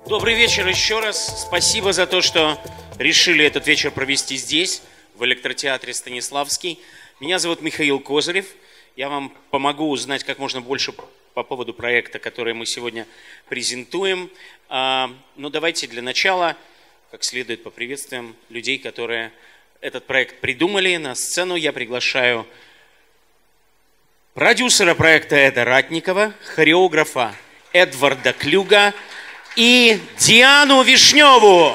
Добрый вечер еще раз. Спасибо за то, что решили этот вечер провести здесь, в электротеатре Станиславский. Меня зовут Михаил Козырев. Я вам помогу узнать как можно больше по поводу проекта, который мы сегодня презентуем. Но давайте для начала, как следует по приветствиям людей, которые этот проект придумали. На сцену я приглашаю продюсера проекта Эда Ратникова, хореографа Эдварда Клюга и Диану Вишневу.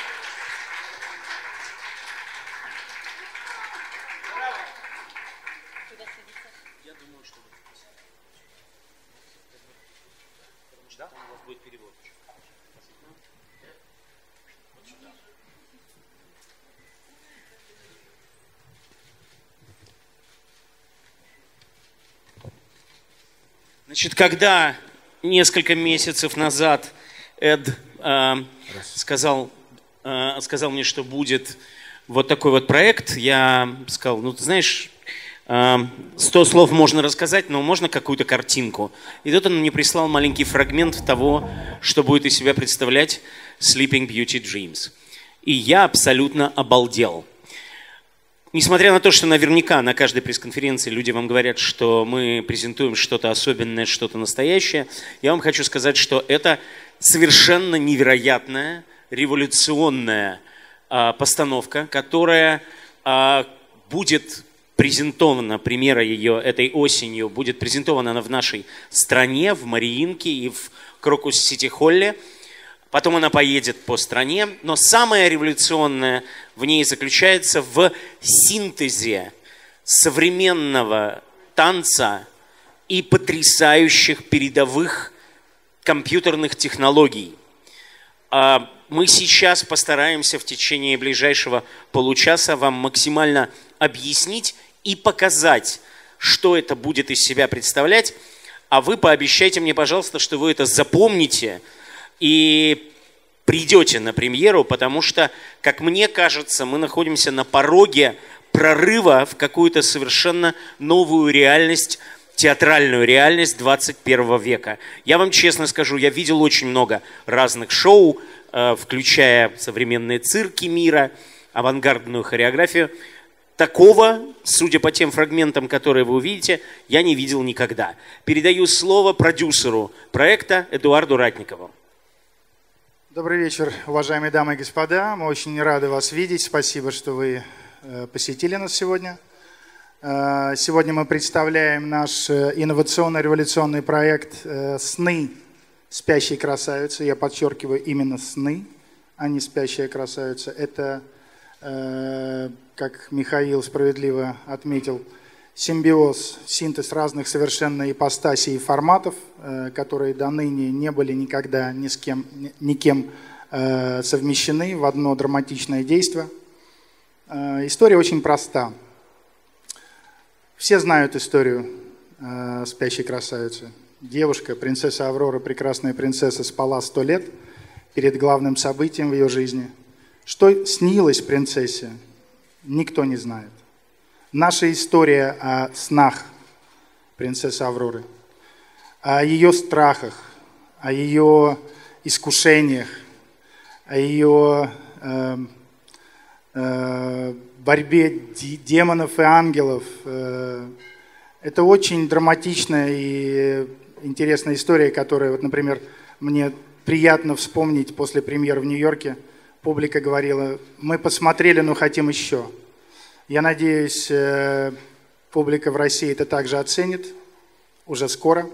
Значит, когда несколько месяцев назад Эд сказал мне, что будет вот такой вот проект, я сказал, ну, ты знаешь, 100 слов можно рассказать, но можно какую-то картинку. И тут он мне прислал маленький фрагмент того, что будет из себя представлять Sleeping Beauty Dreams. И я абсолютно обалдел. Несмотря на то, что наверняка на каждой пресс-конференции люди вам говорят, что мы презентуем что-то особенное, что-то настоящее, я вам хочу сказать, что это совершенно невероятная, революционная постановка, которая будет презентована, премьера ее этой осенью, будет презентована она в нашей стране, в Мариинке и в Крокус-Сити-Холле. Потом она поедет по стране, но самое революционное в ней заключается в синтезе современного танца и потрясающих передовых компьютерных технологий. Мы сейчас постараемся в течение ближайшего получаса вам максимально объяснить и показать, что это будет из себя представлять, а вы пообещайте мне, пожалуйста, что вы это запомните и придете на премьеру, потому что, как мне кажется, мы находимся на пороге прорыва в какую-то совершенно новую реальность, театральную реальность 21 века. Я вам честно скажу, я видел очень много разных шоу, включая современные цирки мира, авангардную хореографию. Такого, судя по тем фрагментам, которые вы увидите, я не видел никогда. Передаю слово продюсеру проекта Эдуарду Ратникову. Добрый вечер, уважаемые дамы и господа. Мы очень рады вас видеть. Спасибо, что вы посетили нас сегодня. Сегодня мы представляем наш инновационно-революционный проект «Сны спящей красавицы». Я подчеркиваю, именно «Сны», а не «Спящая красавица». Это, как Михаил справедливо отметил, симбиоз, синтез разных совершенно ипостасей и форматов, которые до ныне не были никогда никем совмещены в одно драматичное действие. История очень проста. Все знают историю спящей красавицы. Девушка, принцесса Аврора, прекрасная принцесса, спала 100 лет перед главным событием в ее жизни. Что снилось принцессе, никто не знает. Наша история о снах принцессы Авроры, о ее страхах, о ее искушениях, о ее борьбе демонов и ангелов. Это очень драматичная и интересная история, которая, вот, например, мне приятно вспомнить после премьеры в Нью-Йорке. Публика говорила, мы посмотрели, но хотим еще. Я надеюсь, публика в России это также оценит уже скоро.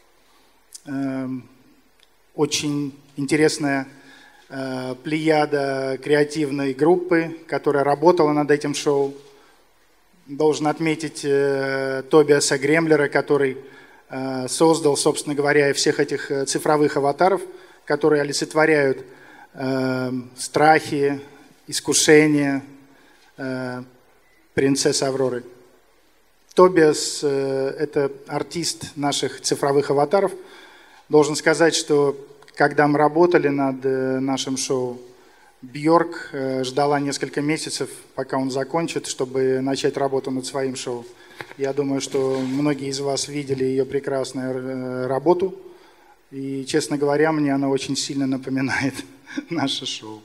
Очень интересная плеяда креативной группы, которая работала над этим шоу. Должен отметить Тобиаса Гремлера, который создал, собственно говоря, всех этих цифровых аватаров, которые олицетворяют страхи, искушения принцессы Авроры. Тобиас – это артист наших цифровых аватаров. Должен сказать, что когда мы работали над нашим шоу, Бьорк ждала несколько месяцев, пока он закончит, чтобы начать работу над своим шоу. Я думаю, что многие из вас видели ее прекрасную работу. И, честно говоря, мне она очень сильно напоминает наше шоу.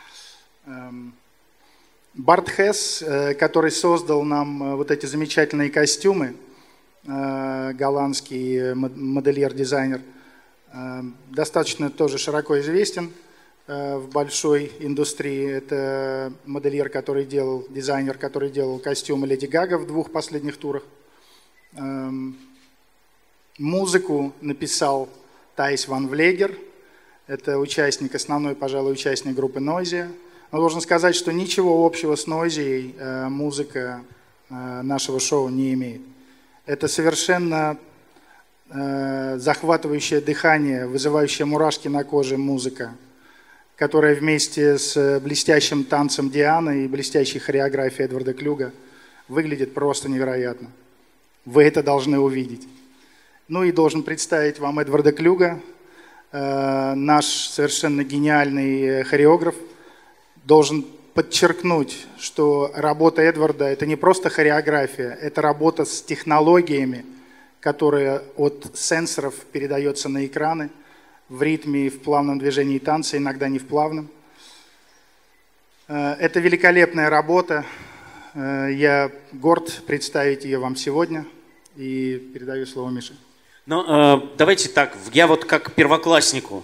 Барт Хесс, который создал нам вот эти замечательные костюмы, голландский модельер-дизайнер, достаточно тоже широко известен в большой индустрии. Это модельер, дизайнер, который делал костюмы Леди Гага в 2 последних турах. Музыку написал Тайс Ван Влегер. Это основной, пожалуй, участник группы Noisia. Но должен сказать, что ничего общего с Noisia музыка нашего шоу не имеет. Это совершенно захватывающее дыхание, вызывающая мурашки на коже музыка, которая вместе с блестящим танцем Дианы и блестящей хореографией Эдварда Клюга выглядит просто невероятно. Вы это должны увидеть. Ну и должен представить вам Эдварда Клюга, наш совершенно гениальный хореограф. Должен подчеркнуть, что работа Эдварда – это не просто хореография, это работа с технологиями, которая от сенсоров передается на экраны в ритме, в плавном движении танца, иногда не в плавном. Это великолепная работа. Я горд представить ее вам сегодня и передаю слово Мише. Ну, давайте так, я вот как первокласснику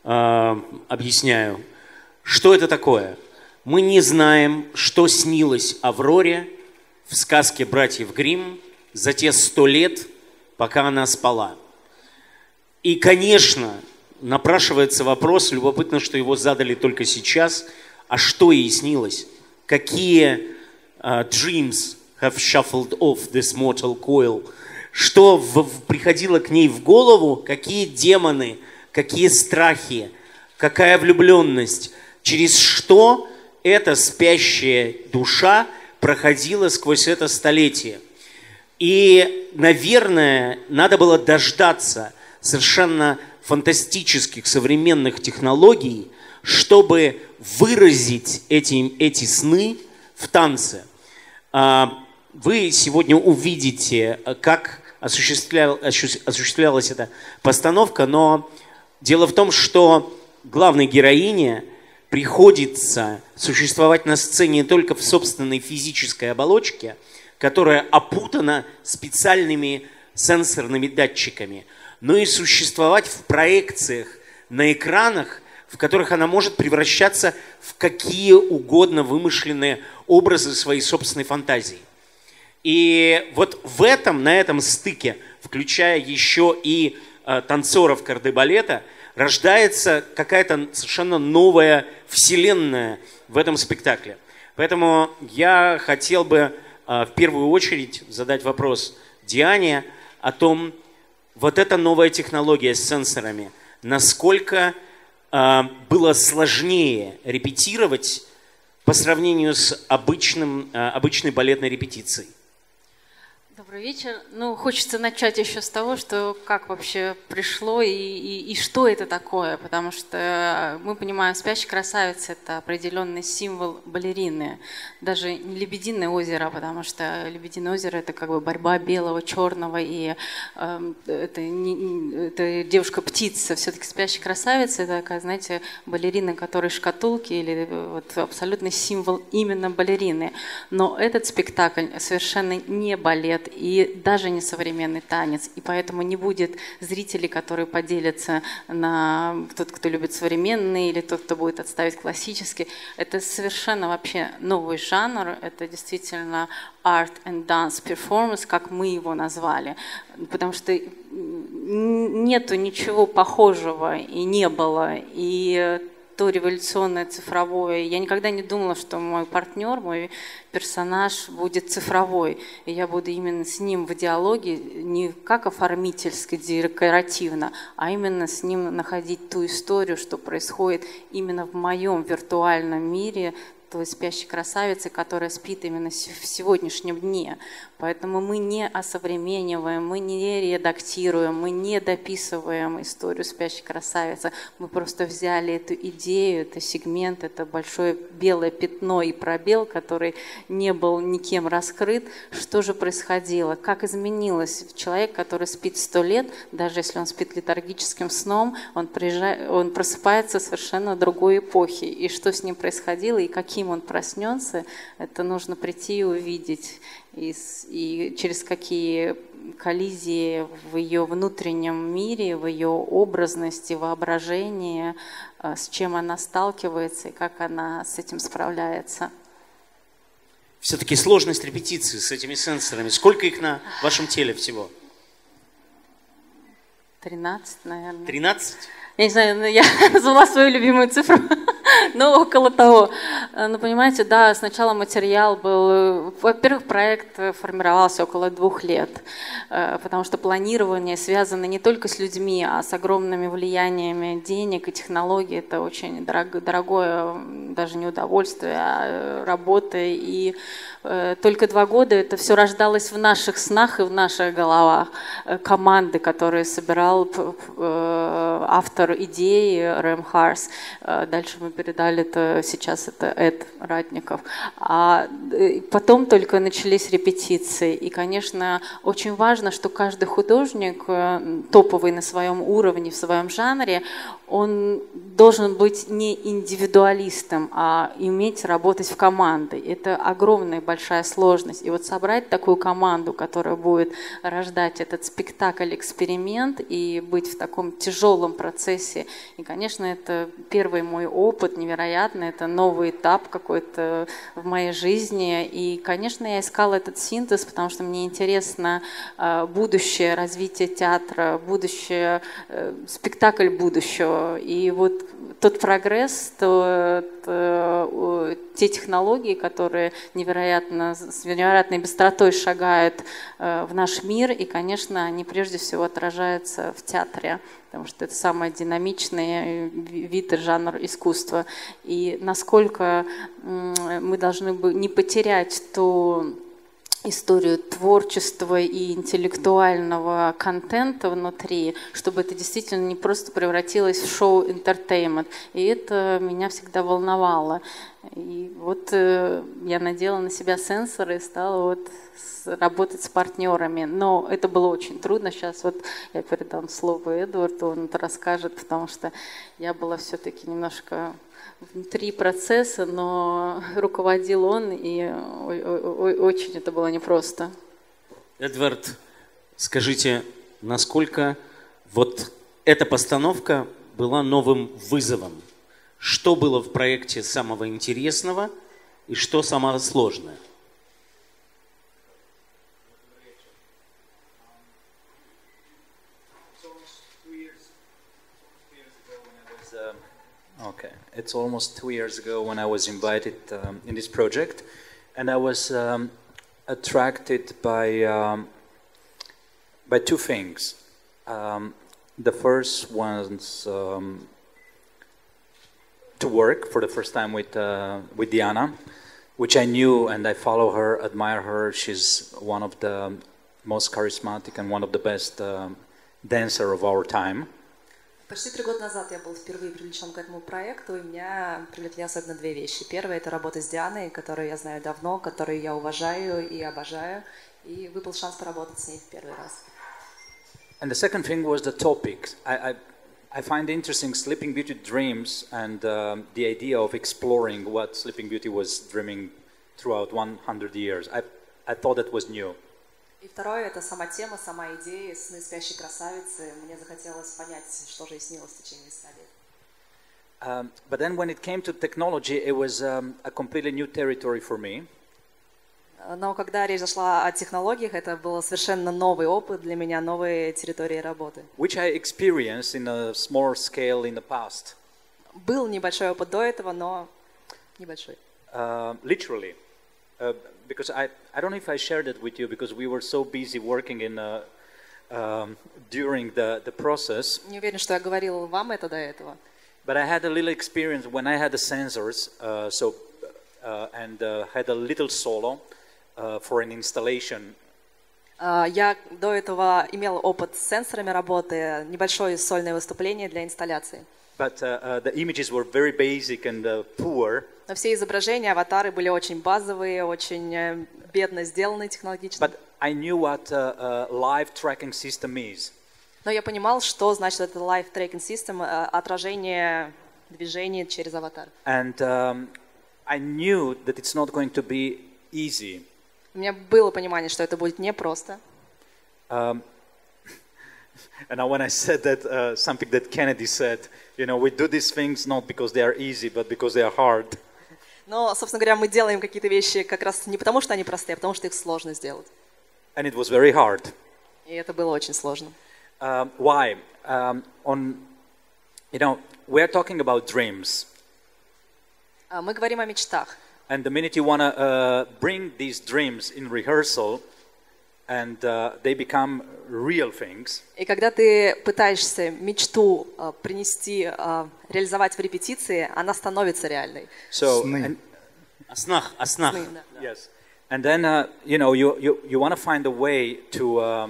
объясняю, что это такое. Мы не знаем, что снилось Авроре в сказке братьев Гримм за те 100 лет, пока она спала. И, конечно, напрашивается вопрос, любопытно, что его задали только сейчас, а что ей снилось? Какие dreams have shuffled off this mortal coil? Что приходило к ней в голову, какие демоны, какие страхи, какая влюбленность, через что эта спящая душа проходила сквозь это столетие. И, наверное, надо было дождаться совершенно фантастических современных технологий, чтобы выразить эти сны в танце. Вы сегодня увидите, как осуществлялась эта постановка, но дело в том, что главной героине приходится существовать на сцене только в собственной физической оболочке, которая опутана специальными сенсорными датчиками, но и существовать в проекциях на экранах, в которых она может превращаться в какие угодно вымышленные образы своей собственной фантазии. И вот на этом стыке, включая еще и танцоров кардебалета, рождается какая-то совершенно новая вселенная в этом спектакле. Поэтому я хотел бы в первую очередь задать вопрос Диане о том, вот эта новая технология с сенсорами, насколько было сложнее репетировать по сравнению с обычной балетной репетицией. Добрый вечер. Ну, хочется начать еще с того, что как вообще пришло и что это такое, потому что мы понимаем, «Спящая красавица» — это определенный символ балерины, даже не «Лебединое озеро», потому что «Лебединое озеро» — это как бы борьба белого, черного, и это девушка-птица. Все-таки «Спящая красавица» — это такая, знаете, балерина, которая шкатулки, или вот абсолютный символ именно балерины. Но этот спектакль совершенно не балет, и даже не современный танец. И поэтому не будет зрителей, которые поделятся на тот, кто любит современный, или тот, кто будет отставить классический. Это совершенно вообще новый жанр. Это действительно art and dance performance, как мы его назвали. Потому что нету ничего похожего и не было. И то революционное цифровое. Я никогда не думала, что мой партнер, мой персонаж будет цифровой. И я буду именно с ним в диалоге, не как оформительски, декоративно, а именно с ним находить ту историю, что происходит именно в моем виртуальном мире, той спящей красавицы, которая спит именно в сегодняшнем дне. Поэтому мы не осовремениваем, мы не редактируем, мы не дописываем историю спящей красавицы. Мы просто взяли эту идею, это сегмент, это большое белое пятно и пробел, который не был никем раскрыт. Что же происходило? Как изменилось человек, который спит 100 лет, даже если он спит летаргическим сном, он просыпается совершенно другой эпохи. И что с ним происходило, и каким он проснется, это нужно прийти и увидеть. И через какие коллизии в ее внутреннем мире, в ее образности, воображении, с чем она сталкивается и как она с этим справляется. Все-таки сложность репетиции с этими сенсорами. Сколько их на вашем теле всего? 13, наверное. 13? Я не знаю, я назвала свою любимую цифру, но около того. Но понимаете, да, сначала материал был... Во-первых, проект формировался около 2 лет, потому что планирование связано не только с людьми, а с огромными влияниями денег и технологий. Это очень дорогое, даже не удовольствие, а работа. И только 2 года это все рождалось в наших снах и в наших головах. Команды, которые собирал автор идеи Рэм Харс. Дальше мы передали это, сейчас это Эд Ратников. А потом только начались репетиции. И, конечно, очень важно, что каждый художник, топовый на своем уровне, в своем жанре, он должен быть не индивидуалистом, а уметь работать в команде. Это огромная большая сложность. И вот собрать такую команду, которая будет рождать этот спектакль-эксперимент и быть в таком тяжелом процессе. И, конечно, это первый мой опыт невероятный, это новый этап какой-то в моей жизни. И, конечно, я искала этот синтез, потому что мне интересно будущее развитие театра, будущее, спектакль будущего. И вот тот прогресс, те технологии, которые с невероятной быстротой шагают в наш мир, и, конечно, они прежде всего отражаются в театре, потому что это самый динамичный вид и жанр искусства. И насколько мы должны не потерять ту историю творчества и интеллектуального контента внутри, чтобы это действительно не просто превратилось в шоу-энтертеймент. И это меня всегда волновало. И вот я надела на себя сенсоры и стала вот работать с партнерами. Но это было очень трудно. Сейчас вот я передам слово Эдварду, он это расскажет, потому что я была все-таки немножко внутри процесса, но руководил он, и очень это было непросто. Эдвард, скажите, насколько вот эта постановка была новым вызовом? Что было в проекте самого интересного и что самого сложное? Okay, it's almost 2 years ago when I was invited in this project, and I was attracted by 2 things. The first was to work for the first time with Diana, which I knew, and I follow her, admire her. She's one of the most charismatic and one of the best dancer of our time. Почти 3 года назад я был впервые привлечен к этому проекту, и меня привлекли особенно 2 вещи. Первое — это работа с Дианой, которую я знаю давно, которую я уважаю и обожаю, и выпал шанс поработать с ней в первый раз. And the second thing was the topic. I find interesting Sleeping Beauty dreams and the idea of exploring what Sleeping Beauty was dreaming throughout 100 years. I thought that was new. И второе — это сама тема, сама идея «Сны спящей красавицы». Мне захотелось понять, что же ей снилось в течение 100 лет. But then when it came to technology, it was a completely new territory for me. Но когда речь зашла о технологиях, это был совершенно новый опыт для меня, новые территории работы. Which I experienced in a small scale in the past. Был небольшой опыт до этого, но небольшой. Literally. Because I don't know if I shared it with you because we were so busy working during the process. Не уверен, что я говорил вам это до этого. But I had a little experience when I had the sensors. So and had a little solo for an installation. Я до этого имел опыт с сенсорами работы, небольшое сольное выступление для инсталляции. But the images were very basic and poor. Но все изображения, аватары были очень базовые, очень бедно сделаны технологически. But I knew what a live tracking system is. Но я понимал, что значит это live tracking system, отражение движения через аватар. And I knew that it's not going to be easy. У меня было понимание, что это будет непросто. And when I said that, something that Kennedy said, you know, we do these things not because they are easy, but because they are hard. Но, собственно говоря, мы делаем какие-то вещи как раз не потому, что они простые, а потому, что их сложно сделать. And it was very hard. И это было очень сложно. Why? You know, we're talking about dreams. Мы говорим о мечтах. And the minute you want to bring these dreams in rehearsal, and they become real things. И когда ты пытаешься мечту принести, реализовать в репетиции, она становится реальной. So, О снах. Сны, да. yes. And then you know you want to find a way to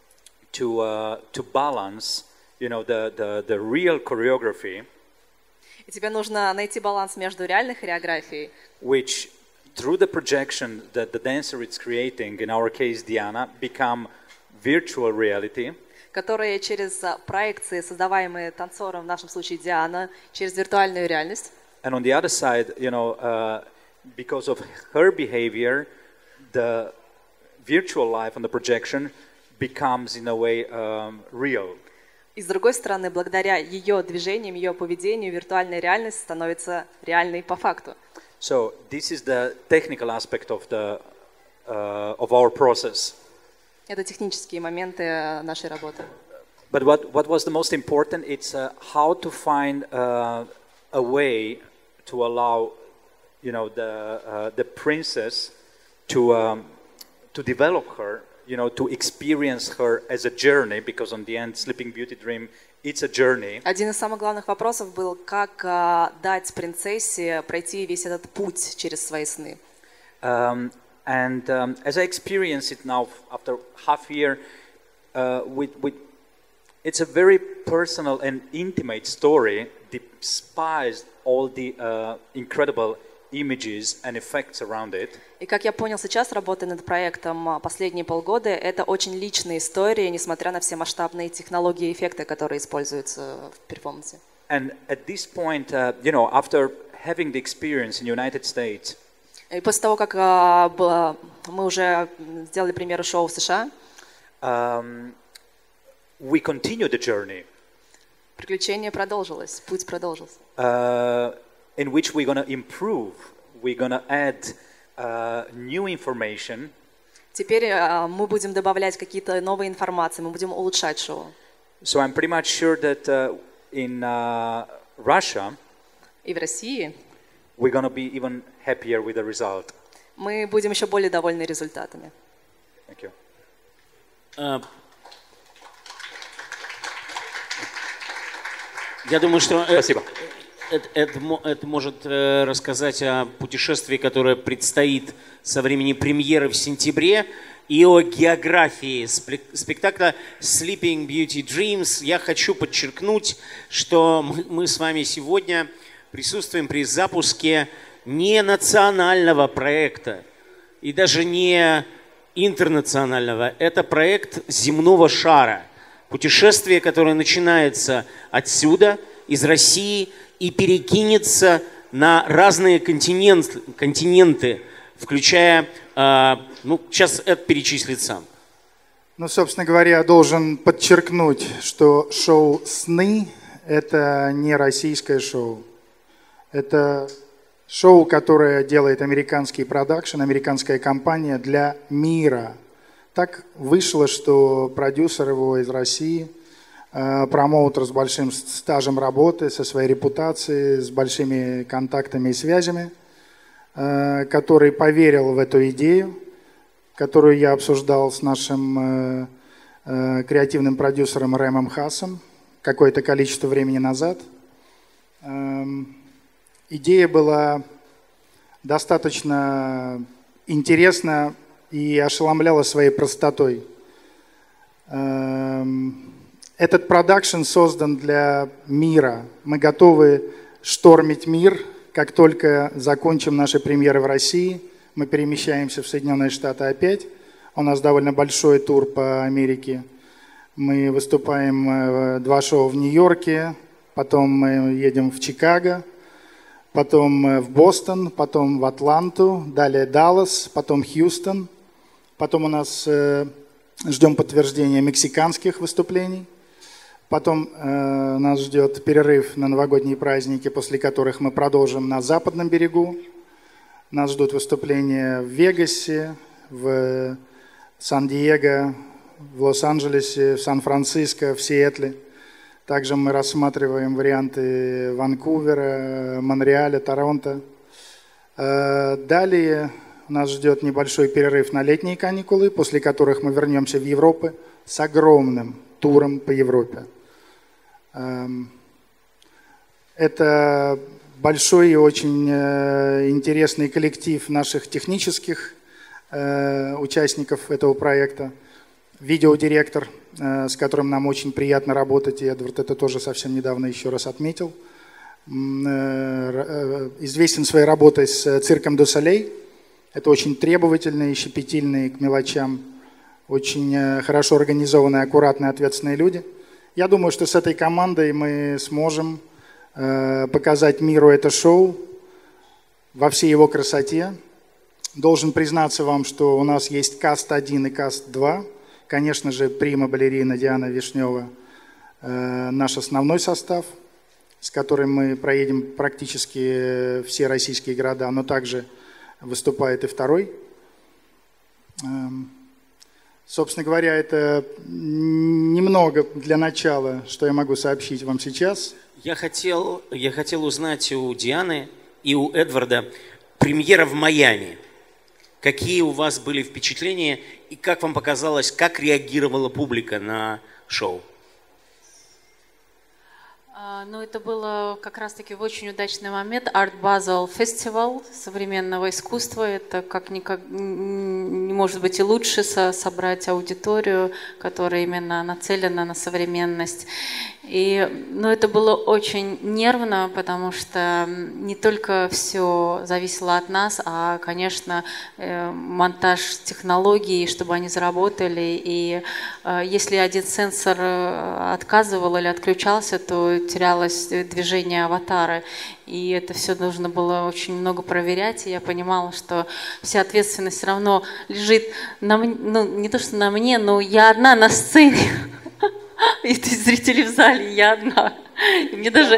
balance, you know, the real choreography. И тебе нужно найти баланс между реальной хореографией, Which, through the projection that the dancer is creating, in our case Diana, become virtual reality. которые через проекции, создаваемые танцором, в нашем случае Диана, через виртуальную реальность. And on the other side, you know, because of her behavior, the virtual life on the projection becomes, in a way, real. И с другой стороны, благодаря ее движениям, ее поведению, виртуальная реальность становится реальной по факту. So this is the technical aspect of our process. Это технические моменты нашей работы. But what was the most important? It's how to find a way to allow, you know, the princess to develop her, you know, to experience her as a journey, because on the end, Sleeping Beauty Dream, it's a journey. Один из самых главных вопросов был, как дать принцессе пройти весь этот путь через свои сны. And as I experience it now after half year, it's a very personal and intimate story, despite all the incredible images and effects around it. И как я понял сейчас, работая над проектом последние полгода, это очень личная история, несмотря на все масштабные технологии и эффекты, которые используются в перформансе. And at this point, you know, after having the experience in the United States, И после того, как мы уже сделали премьеру шоу в США, we continue the journey. приключение продолжилось, путь продолжился. In which we're going to improve, we're going to add new information. Теперь мы будем добавлять какие-то новые информации, мы будем улучшать шоу. So I'm pretty much sure that in Russia, И в России we're going to be even happier with the result. мы будем еще более довольны результатами. Thank you. Я думаю, что Спасибо. это может рассказать о путешествии, которое предстоит со времени премьеры в сентябре, и о географии спектакля Sleeping Beauty Dreams. Я хочу подчеркнуть, что мы с вами сегодня присутствуем при запуске не национального проекта и даже не интернационального. Это проект земного шара. Путешествие, которое начинается отсюда, из России, и перекинется на разные континенты, включая, сейчас это перечислит сам. Ну, собственно говоря, я должен подчеркнуть, что шоу «Сны» — это не российское шоу. Это шоу, которое делает американский продакшн, американская компания для мира. Так вышло, что продюсер его из России, промоутер с большим стажем работы, со своей репутацией, с большими контактами и связями, который поверил в эту идею, которую я обсуждал с нашим креативным продюсером Рэмом Хасом какое-то количество времени назад. Идея была достаточно интересна и ошеломляла своей простотой. Этот продакшн создан для мира. Мы готовы штормить мир, как только закончим наши премьеры в России. Мы перемещаемся в Соединенные Штаты опять. У нас довольно большой тур по Америке. Мы выступаем 2 шоу в Нью-Йорке, потом мы едем в Чикаго, потом в Бостон, потом в Атланту, далее Даллас, потом Хьюстон. Потом у нас ждем подтверждения мексиканских выступлений. Потом нас ждет перерыв на новогодние праздники, после которых мы продолжим на западном берегу. Нас ждут выступления в Вегасе, в Сан-Диего, в Лос-Анджелесе, в Сан-Франциско, в Сиэтле. Также мы рассматриваем варианты Ванкувера, Монреаля, Торонто. Далее нас ждет небольшой перерыв на летние каникулы, после которых мы вернемся в Европу с огромным туром по Европе. Это большой и очень интересный коллектив наших технических участников этого проекта. Видеодиректор, с которым нам очень приятно работать, и Эдвард это тоже совсем недавно еще раз отметил. Известен своей работой с цирком Ду Солей. Это очень требовательные, щепетильные к мелочам, очень хорошо организованные, аккуратные, ответственные люди. Я думаю, что с этой командой мы сможем показать миру это шоу во всей его красоте. Должен признаться вам, что у нас есть каст 1 и каст 2. Конечно же, прима-балерина Диана Вишнева наш основной состав, с которым мы проедем практически все российские города, но также выступает и второй. Собственно говоря, это немного для начала, что я могу сообщить вам сейчас. Я хотел узнать у Дианы и у Эдварда премьера в Майами. Какие у вас были впечатления и как вам показалось, как реагировала публика на шоу? Ну, это было как раз-таки в очень удачный момент. Art Basel Festival современного искусства. Это как никак не может быть и лучше собрать аудиторию, которая именно нацелена на современность. Но это было очень нервно, потому что не только все зависело от нас, а, конечно, монтаж технологий, чтобы они заработали. И если один сенсор отказывал или отключался, то терялось движение аватара. И это все нужно было очень много проверять. И я понимала, что вся ответственность все равно лежит на мне, ну, не то что на мне, но я одна на сцене. И зрители в зале, я одна. И мне даже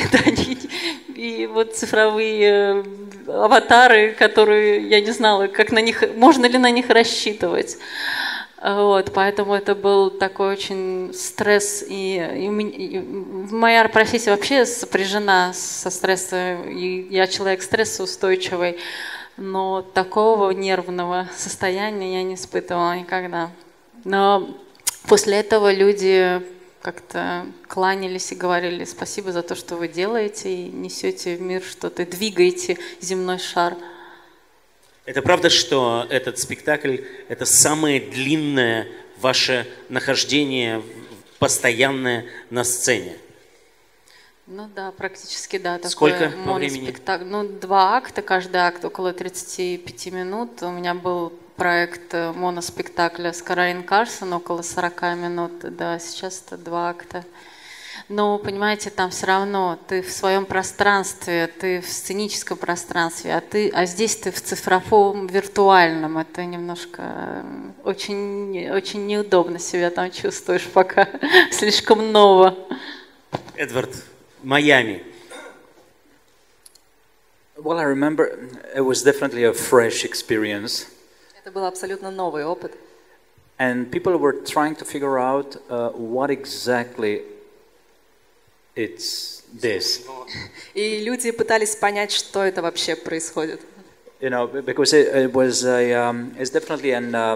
и вот цифровые аватары, которые я не знала, как на них, можно ли на них рассчитывать. Вот, поэтому это был такой очень стресс. И моя профессия вообще сопряжена со стрессом. И я человек стрессоустойчивый, но такого нервного состояния я не испытывала никогда. Но после этого люди как-то кланялись и говорили спасибо за то, что вы делаете, и несете в мир что-то, двигаете земной шар. Это правда, что этот спектакль – это самое длинное ваше нахождение постоянное на сцене? Ну да, практически да. Сколько по времени? Ну, 2 акта, каждый акт около 35 минут. У меня был проект моноспектакля с Каролин Карсон около 40 минут. Да, сейчас это 2 акта. Но, понимаете, там все равно ты в своем пространстве, ты в сценическом пространстве, а здесь ты в цифровом, виртуальном. Это немножко очень, очень неудобно себя там чувствуешь, пока слишком ново. Эдвард, Майами. Well, I remember it was definitely a fresh experience. Это был абсолютно новый опыт. And people were trying to figure out what exactly it's this. И люди пытались понять, что это вообще происходит. You know, because it was it's definitely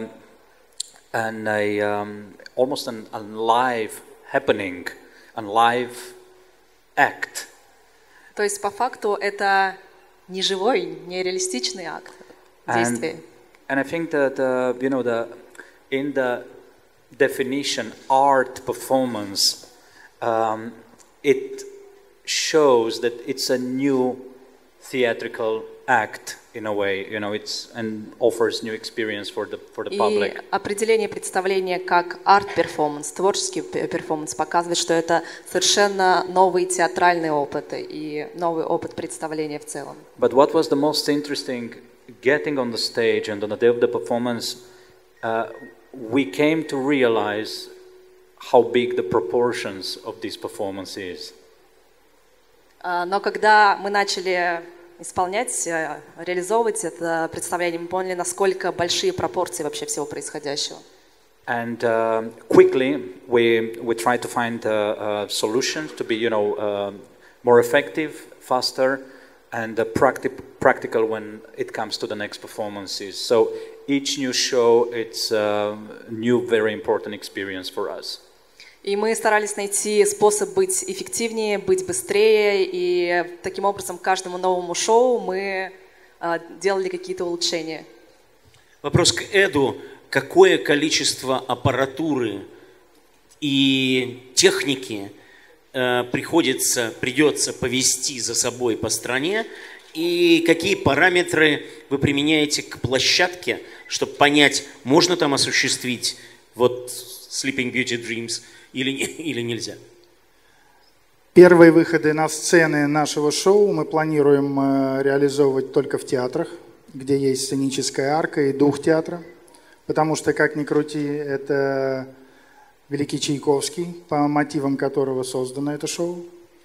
almost a live happening, a live act. То есть по факту это не живой, не реалистичный акт действия. And I think that in the definition art performance, it shows that it's a new theatrical act in a way, it's and offers new experience for the public. И определение представления как арт-перформанс, творческий перформанс, показывает, что это совершенно новый театральный опыт и новый опыт представления в целом. But what was the most interesting, getting on the stage and on the day of the performance, we came to realize how big the proportions of this performance is. Но когда мы начали исполнять, реализовывать это представление, мы поняли, насколько большие пропорции вообще всего происходящего. And quickly we tried to find solutions to be, more effective, faster, and practical when it comes to the next performances. So each new show, it's a new, very important experience for us. И мы старались найти способ быть эффективнее, быть быстрее, и таким образом к каждому новому шоу мы делали какие-то улучшения. Вопрос к Эду. Какое количество аппаратуры и техники придется повести за собой по стране, и какие параметры вы применяете к площадке, чтобы понять, можно там осуществить вот Sleeping Beauty Dreams или нельзя? Первые выходы на сцены нашего шоу мы планируем реализовывать только в театрах, где есть сценическая арка и дух театра. Потому что, как ни крути, это великий Чайковский, по мотивам которого создано это шоу.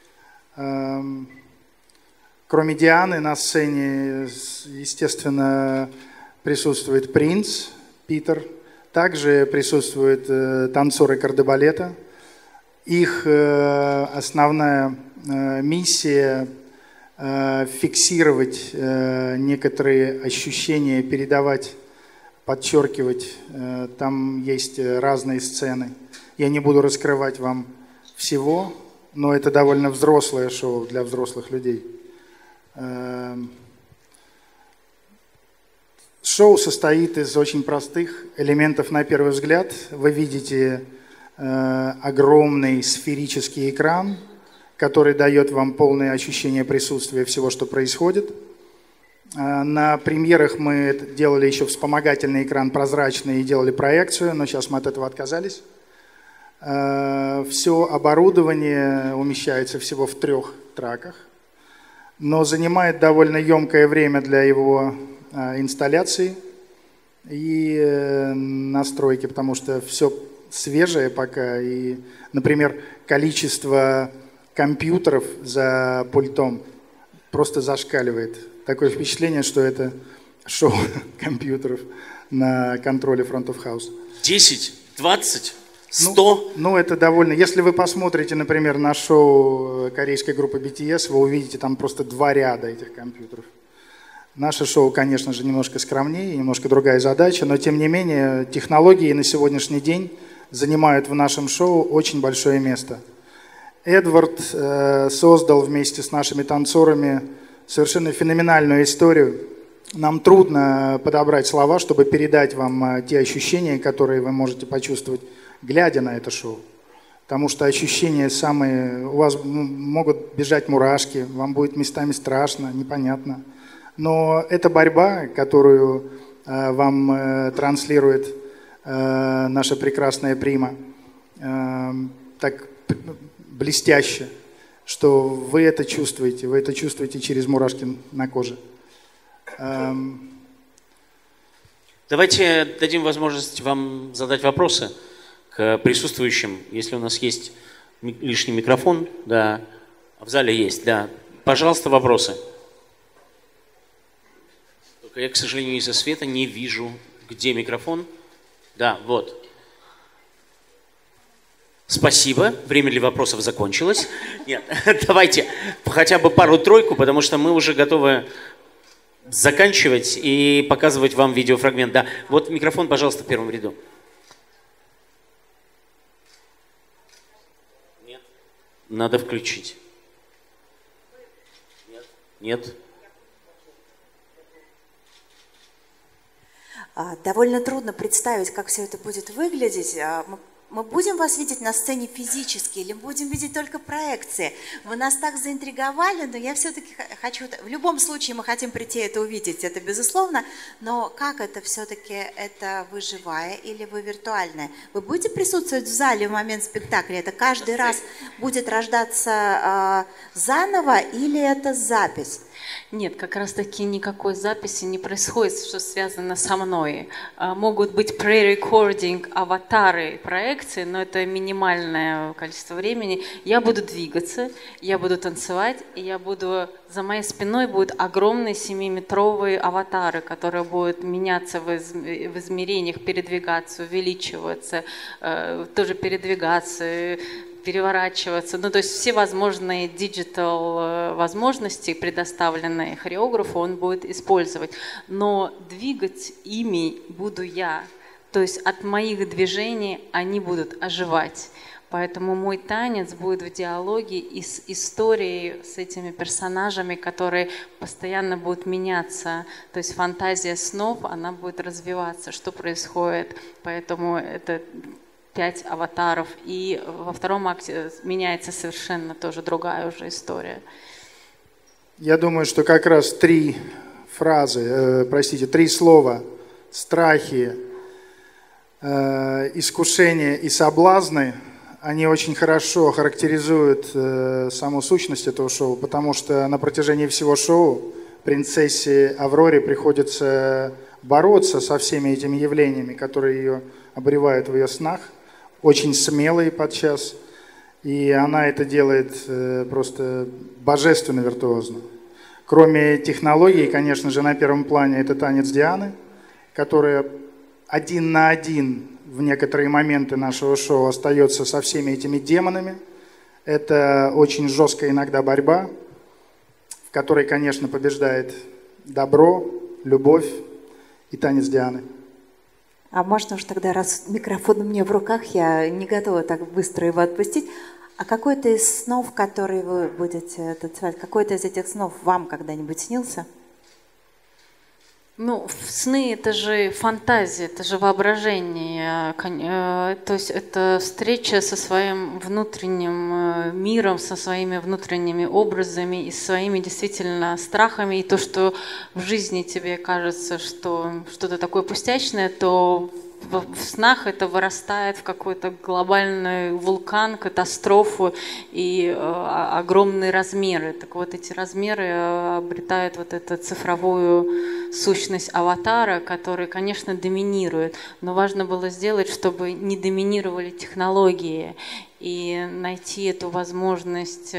Кроме Дианы, на сцене, естественно, присутствует принц Питер. Также присутствуют танцоры кардебалета. Их основная миссия – фиксировать некоторые ощущения, передавать, подчеркивать. Там есть разные сцены. Я не буду раскрывать вам всего, но это довольно взрослое шоу для взрослых людей. Шоу состоит из очень простых элементов на первый взгляд. Вы видите огромный сферический экран, который дает вам полное ощущение присутствия всего, что происходит. На премьерах мы делали еще вспомогательный экран прозрачный и делали проекцию, но сейчас мы от этого отказались. Все оборудование умещается всего в 3 траках, но занимает довольно емкое время для его инсталляции и настройки, потому что все свежее пока. И, например, количество компьютеров за пультом просто зашкаливает. Такое впечатление, что это шоу компьютеров на контроле Front of House. 10, 20, 100? Ну, это довольно... Если вы посмотрите, например, на шоу корейской группы BTS, вы увидите там просто 2 ряда этих компьютеров. Наше шоу, конечно же, немножко скромнее, немножко другая задача, но тем не менее технологии на сегодняшний день занимают в нашем шоу очень большое место. Эдвард создал вместе с нашими танцорами совершенно феноменальную историю. Нам трудно подобрать слова, чтобы передать вам те ощущения, которые вы можете почувствовать, глядя на это шоу. Потому что ощущения самые... У вас могут бежать мурашки, вам будет местами страшно, непонятно. Но это борьба, которую вам транслирует наша прекрасная Прима, так блестяще, что вы это чувствуете через мурашки на коже. Давайте дадим возможность вам задать вопросы к присутствующим. Если у нас есть лишний микрофон, да, в зале есть, да. Пожалуйста, вопросы. Только я, к сожалению, из-за света не вижу, где микрофон. Да, вот. Спасибо. Время для вопросов закончилось. Нет, давайте хотя бы пару-тройку, потому что мы уже готовы заканчивать и показывать вам видеофрагмент. Да, вот микрофон, пожалуйста, в первом ряду. Нет. Надо включить. Нет. Нет. Довольно трудно представить, как все это будет выглядеть. Мы будем вас видеть на сцене физически или будем видеть только проекции? Вы нас так заинтриговали, но я все-таки хочу... В любом случае мы хотим прийти это увидеть, это безусловно, но как это все-таки, это вы живая или вы виртуальная? Вы будете присутствовать в зале в момент спектакля? Это каждый раз будет рождаться заново или это запись? Нет, как раз таки никакой записи не происходит, что связано со мной. Могут быть pre-recording, аватары, проекции, но это минимальное количество времени. Я буду двигаться, я буду танцевать, и за моей спиной будут огромные 7-метровые аватары, которые будут меняться в измерениях, передвигаться, увеличиваться, тоже передвигаться, переворачиваться, ну то есть все возможные диджитал возможности, предоставленные хореографу, он будет использовать. Но двигать ими буду я, то есть от моих движений они будут оживать. Поэтому мой танец будет в диалоге и с историей, с этими персонажами, которые постоянно будут меняться. То есть фантазия снов, она будет развиваться, что происходит. Поэтому это 5 аватаров, и во втором акте меняется совершенно тоже другая уже история. Я думаю, что как раз 3 слова: страхи, искушения и соблазны, они очень хорошо характеризуют саму сущность этого шоу, потому что на протяжении всего шоу принцессе Авроре приходится бороться со всеми этими явлениями, которые ее обревают в ее снах, очень смелые подчас, и она это делает просто божественно виртуозно. Кроме технологий, конечно же, на первом плане это танец Дианы, которая 1 на 1 в некоторые моменты нашего шоу остается со всеми этими демонами. Это очень жесткая иногда борьба, в которой, конечно, побеждает добро, любовь и танец Дианы. А можно уж тогда, раз микрофон у меня в руках, я не готова так быстро его отпустить. А какой-то из снов, которые вы будете танцевать, какой-то из этих снов вам когда-нибудь снился? Ну, сны — это же фантазия, это же воображение. То есть это встреча со своим внутренним миром, со своими внутренними образами и своими действительно страхами. И то, что в жизни тебе кажется, что что-то такое пустячное, то в снах это вырастает в какой-то глобальный вулкан, катастрофу и огромные размеры. Так вот, эти размеры обретают вот эту цифровую сущность аватара, который, конечно, доминирует. Но важно было сделать, чтобы не доминировали технологии и найти эту возможность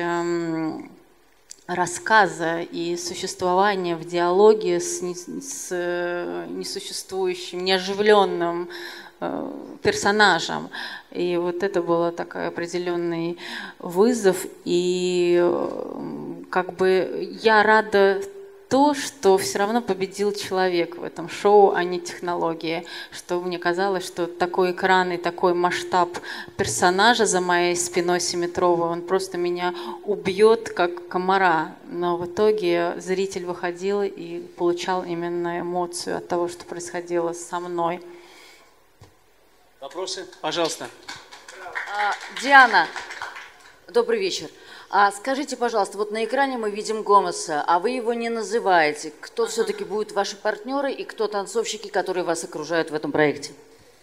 рассказа и существования в диалоге с несуществующим, неоживленным персонажем. И вот это был такой определенный вызов. И как бы я рада то, что все равно победил человек в этом шоу, а не технологии. Что мне казалось, что такой экран и такой масштаб персонажа за моей спиной 7-метровый, он просто меня убьет, как комара. Но в итоге зритель выходил и получал именно эмоцию от того, что происходило со мной. Вопросы? Пожалуйста. Диана, добрый вечер. Скажите, пожалуйста, вот на экране мы видим Гомеса, а вы его не называете. Кто все-таки будут ваши партнеры и кто танцовщики, которые вас окружают в этом проекте?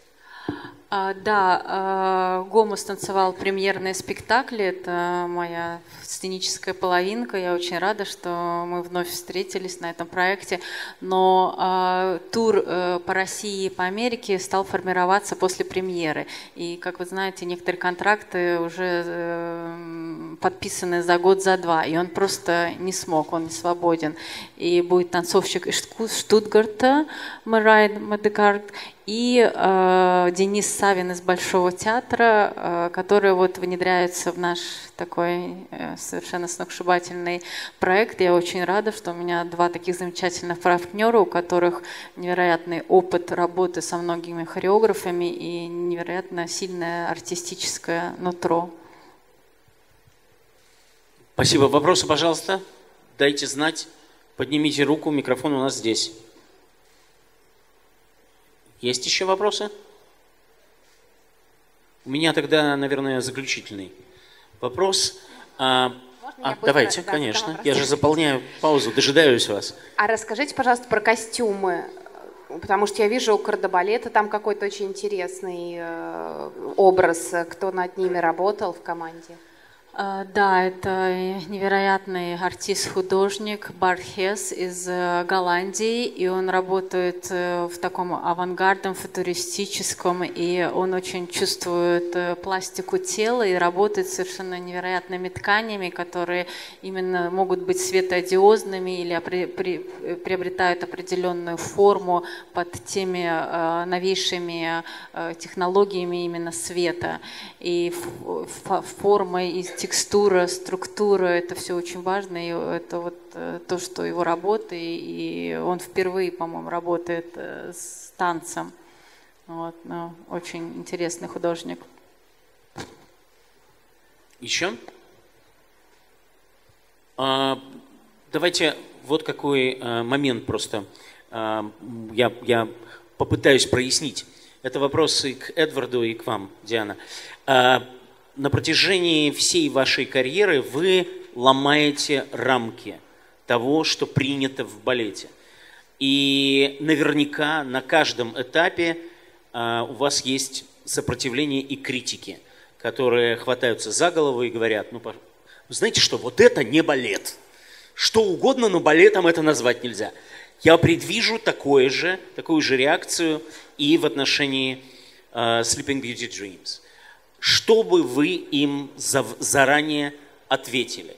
Да, Гомес танцевал премьерные спектакли, это моя сценическая половинка, я очень рада, что мы вновь встретились на этом проекте, но тур по России и по Америке стал формироваться после премьеры, и, как вы знаете, некоторые контракты уже подписаны за год, за два, и он просто не смог, он не свободен, и будет танцовщик из Штутгарта, Марайн Мадекарт, и Денис Савин из Большого театра, которые вот внедряются в наш такой совершенно сногсшибательный проект. Я очень рада, что у меня 2 таких замечательных партнера, у которых невероятный опыт работы со многими хореографами и невероятно сильное артистическое нутро. Спасибо. Вопросы, пожалуйста. Дайте знать. Поднимите руку. Микрофон у нас здесь. Есть еще вопросы? У меня тогда, наверное, заключительный вопрос. Давайте, конечно. Я же заполняю паузу, дожидаюсь вас. А расскажите, пожалуйста, про костюмы. Потому что я вижу у кардебалета там какой-то очень интересный образ. Кто над ними работал в команде? Да, это невероятный артист-художник Барт Хесс из Голландии, и он работает в таком авангардном, футуристическом, и он очень чувствует пластику тела и работает с совершенно невероятными тканями, которые именно могут быть светодиозными или приобретают определенную форму под теми новейшими технологиями именно света. И форма и текстура, структура, это все очень важно, и это вот то, что его работа, и он впервые, по-моему, работает с танцем. Вот, ну, очень интересный художник. Еще? Давайте вот какой момент просто я попытаюсь прояснить. Это вопросы к Эдварду и к вам, Диана. На протяжении всей вашей карьеры вы ломаете рамки того, что принято в балете. И наверняка на каждом этапе у вас есть сопротивление и критики, которые хватаются за голову и говорят, ну, знаете что, вот это не балет. Что угодно, но балетом это назвать нельзя. Я предвижу такую же реакцию и в отношении Sleeping Beauty Dreams. Что бы вы им заранее ответили?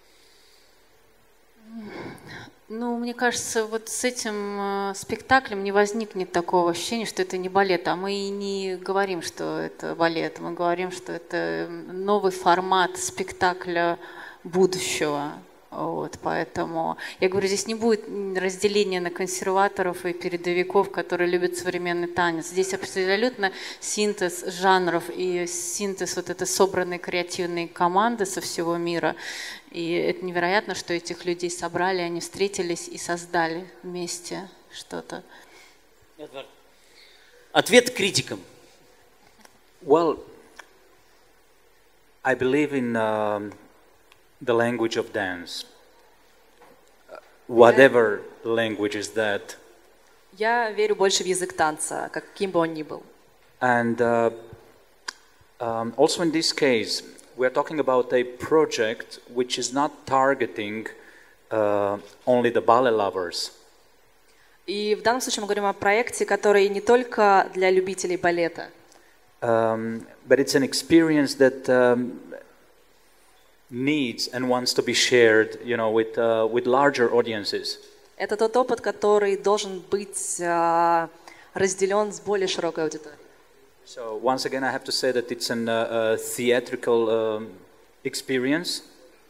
Ну, мне кажется, вот с этим спектаклем не возникнет такого ощущения, что это не балет. А мы и не говорим, что это балет. Мы говорим, что это новый формат спектакля будущего. Вот, поэтому, я говорю, здесь не будет разделения на консерваторов и передовиков, которые любят современный танец. Здесь абсолютно синтез жанров и синтез вот этой собранной креативной команды со всего мира. И это невероятно, что этих людей собрали, они встретились и создали вместе что-то. Ответ критикам. Well, I believe in the language of dance, whatever language is that. Я верю больше в язык танца, каким бы он ни был. And also in this case, we are talking about a project which is not targeting only the ballet lovers. И в данном случае мы говорим о проекте, который не только для любителей балета. But it's an experience that needs and wants to be shared, you know, with larger audiences. Это тот опыт, который должен быть разделен с более широкой аудиторией. So once again, I have to say that it's a theatrical experience.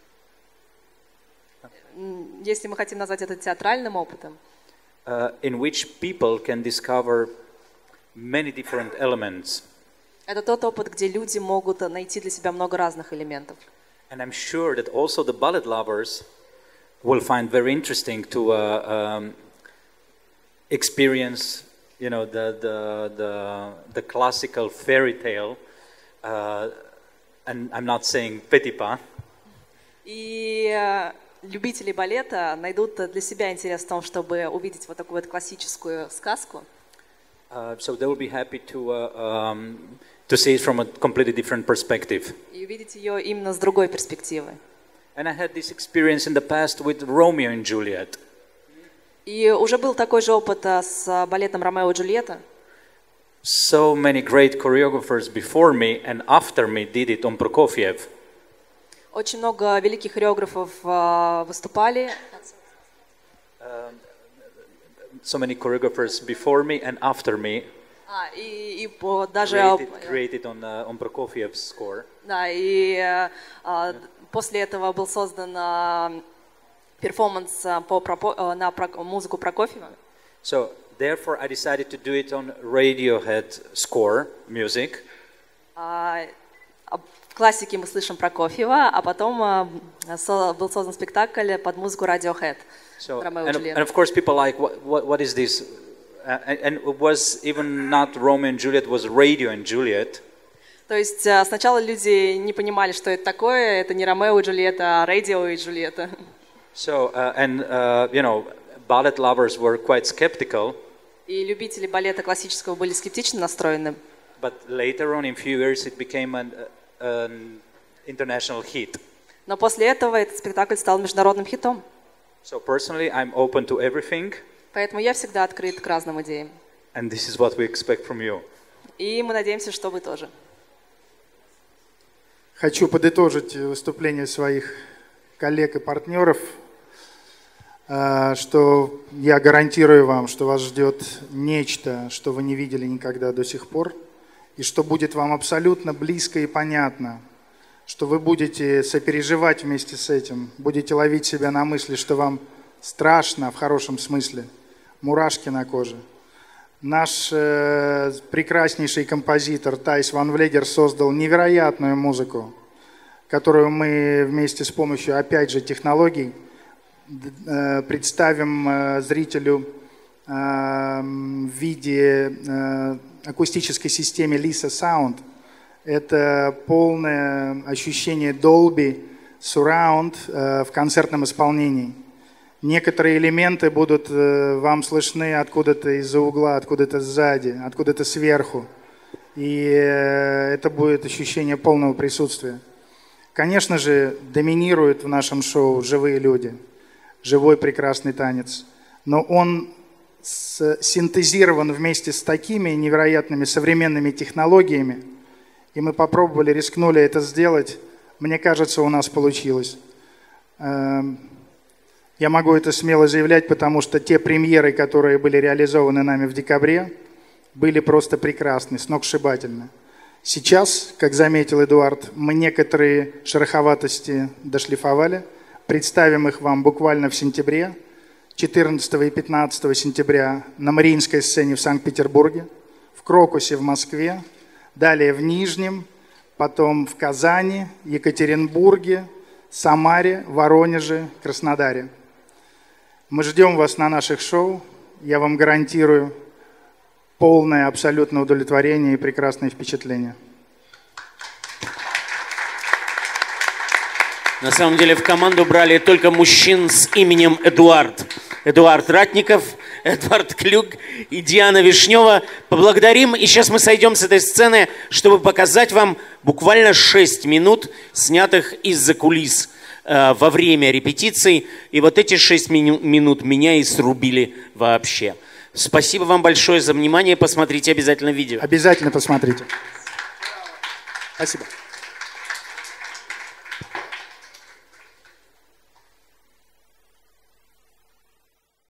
Если мы хотим назвать это театральным опытом, in which people can discover many different elements. Это тот опыт, где люди могут найти для себя много разных элементов. And I'm sure that also the ballet lovers will find very interesting to experience, you know, the classical fairy tale. And I'm not saying Petipa. И любители балета найдут для себя интерес в том, чтобы увидеть вот такую вот классическую сказку. So they will be happy to see it from a completely different perspective. И увидеть ее именно с другой перспективы. And I had this experience in the past with Romeo and Juliet. И уже был такой же опыт с балетом Ромео и Джульетта. So many great choreographers before me and after me did it on Prokofiev. Очень много великих хореографов выступали. So many choreographers before me and after me. И даже created on Prokofiev's score. Да, и после этого был создан перформанс на музыку Прокофьева. So therefore I decided to do it on Radiohead score music. В классике мы слышим Прокофьева, а потом был создан спектакль под музыку Radiohead. So, and of course people like, what is this and it was even not Romeo and Juliet, was Radio and Juliet. То есть сначала люди не понимали, что это такое. Это не Ромео и Джульетта, а Радио и Джульетта. So, you know, ballet lovers were quite skeptical. И любители балета классического были скептично настроены. But later on, in few years, it became an international hit. Но после этого этот спектакль стал международным хитом. So personally, I'm open to everything. Поэтому я всегда открыт к разным идеям. And this is what we expect from you. И мы надеемся, что вы тоже. Хочу подытожить выступление своих коллег и партнеров, что я гарантирую вам, что вас ждет нечто, что вы не видели никогда до сих пор, и что будет вам абсолютно близко и понятно, что вы будете сопереживать вместе с этим, будете ловить себя на мысли, что вам страшно в хорошем смысле, мурашки на коже. Наш прекраснейший композитор Тайс Ван Влегер создал невероятную музыку, которую мы вместе с помощью, опять же, технологий представим зрителю в виде акустической системы Lisa Sound. Это полное ощущение Dolby Surround в концертном исполнении. Некоторые элементы будут вам слышны откуда-то из-за угла, откуда-то сзади, откуда-то сверху. И это будет ощущение полного присутствия. Конечно же, доминируют в нашем шоу живые люди, живой прекрасный танец. Но он синтезирован вместе с такими невероятными современными технологиями. И мы попробовали, рискнули это сделать. Мне кажется, у нас получилось. Я могу это смело заявлять, потому что те премьеры, которые были реализованы нами в декабре, были просто прекрасны, сногсшибательны. Сейчас, как заметил Эдуард, мы некоторые шероховатости дошлифовали. Представим их вам буквально в сентябре, 14 и 15 сентября на Мариинской сцене в Санкт-Петербурге, в Крокусе в Москве, далее в Нижнем, потом в Казани, Екатеринбурге, Самаре, Воронеже, Краснодаре. Мы ждем вас на наших шоу. Я вам гарантирую полное абсолютное удовлетворение и прекрасные впечатления. На самом деле в команду брали только мужчин с именем Эдуард. Эдуард Ратников, Эдуард Клюк и Диана Вишнева. Поблагодарим, и сейчас мы сойдем с этой сцены, чтобы показать вам буквально 6 минут, снятых из-за кулис во время репетиций. И вот эти 6 минут меня и срубили вообще. Спасибо вам большое за внимание. Посмотрите обязательно видео. Обязательно посмотрите. Спасибо.